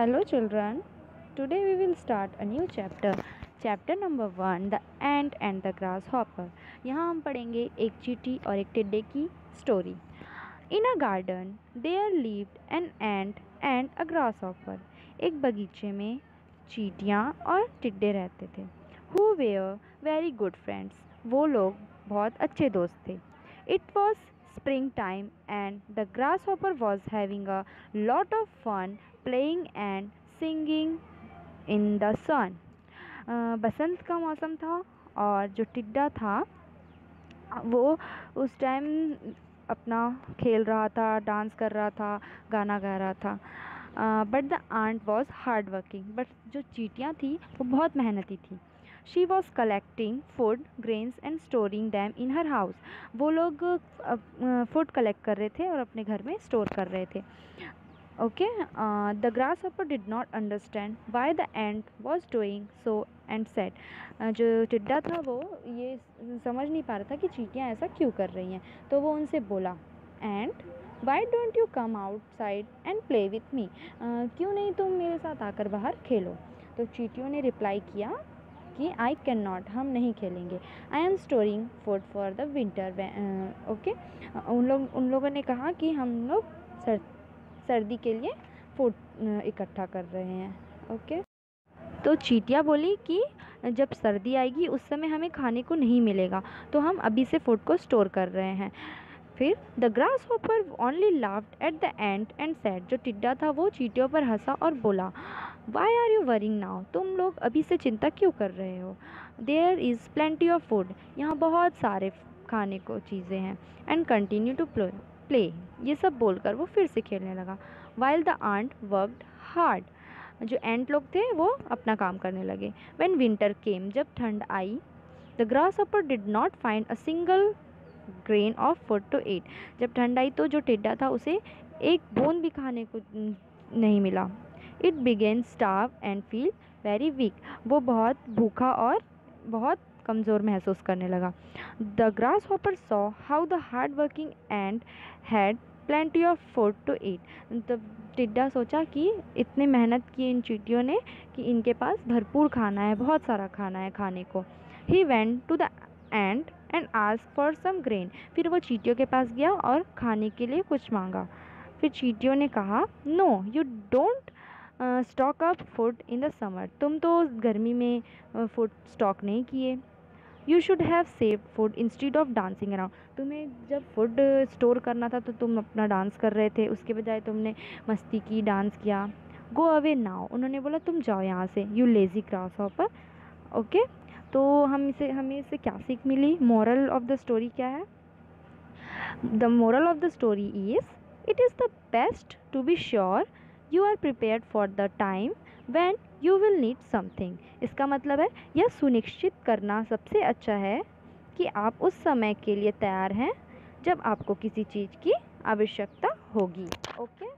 Hello children, today we will start a new chapter. Chapter number 1, The Ant and the Grasshopper. यहाँ हम पढ़ेंगे एक चींटी और एक टिड्डे की story. In a garden there lived an ant and a grasshopper. एक बगीचे में चींटियाँ और टिड्डे रहते थे. Who were very good friends. वो लोग बहुत अच्छे दोस्त थे. It was springtime and the grasshopper was having a lot of fun playing and singing in the sun. बसंत का मौसम था और जो टिड्डा था वो उस टाइम अपना खेल रहा था, डांस कर रहा था, गाना गा रहा था. But the ant was hard working. But जो चींटियाँ थी वो बहुत मेहनती थी. She was collecting food grains and storing them in her house. वो लोग फूड कलेक्ट कर रहे थे और अपने घर में स्टोर कर रहे थे. Okay. The grasshopper did not understand why the ant was doing so and said. जो टिड्डा था वो ये समझ नहीं पा रहा था कि चींटियाँ ऐसा क्यों कर रही हैं. तो वो उनसे बोला, ant why don't you come outside and play with me. क्यों नहीं तुम मेरे साथ आकर बाहर खेलो. तो चींटियों ने रिप्लाई किया कि आई कैन नॉट, हम नहीं खेलेंगे. I am storing food for the winter. Okay. उन लोगों ने कहा कि हम लोग सर्दी के लिए फूड इकट्ठा कर रहे हैं. ओके. तो चींटियाँ बोली कि जब सर्दी आएगी उस समय हमें खाने को नहीं मिलेगा, तो हम अभी से फूड को स्टोर कर रहे हैं. फिर the grasshopper only laughed at the ant and said. जो टिड्डा था वो चींटियों पर हंसा और बोला, why are you worrying now. तुम लोग अभी से चिंता क्यों कर रहे हो. There is plenty of food. यहाँ बहुत सारे खाने को चीज़ें हैं. And continue to play. ये सब बोलकर वो फिर से खेलने लगा. While the ant worked hard. जो एंट लोग थे वो अपना काम करने लगे. When winter came. जब ठंड आई. The grasshopper did not find a single grain of food to eat. जब ठंड आई तो जो टिड्डा था उसे एक बूंद भी खाने को नहीं मिला. It began starve and feel very weak. वो बहुत भूखा और बहुत कमज़ोर महसूस करने लगा. The grasshopper saw how the hard working ant had plenty of food to eat. तब टिड्डा सोचा कि इतने मेहनत की इन चींटियों ने कि इनके पास भरपूर खाना है, बहुत सारा खाना है खाने को. He went to the ant and ask for some grain. फिर वो चींटियों के पास गया और खाने के लिए कुछ मांगा. फिर चींटियों ने कहा, no you don't stock up food in the summer. तुम तो गर्मी में फूड स्टॉक नहीं किए. You should have saved food instead of dancing around. तुम्हें जब फूड स्टोर करना था तो तुम अपना डांस कर रहे थे, उसके बजाय तुमने मस्ती की, डांस किया. Go away now. उन्होंने बोला तुम जाओ यहाँ से, यू लेज़ी ग्रासहॉपर. ओके. तो हमें इससे क्या सीख मिली. मोरल ऑफ द स्टोरी क्या है. The moral of the story is it is the best to be sure you are prepared for the time when you will need something. इसका मतलब है यह सुनिश्चित करना सबसे अच्छा है कि आप उस समय के लिए तैयार हैं जब आपको किसी चीज़ की आवश्यकता होगी. ओके.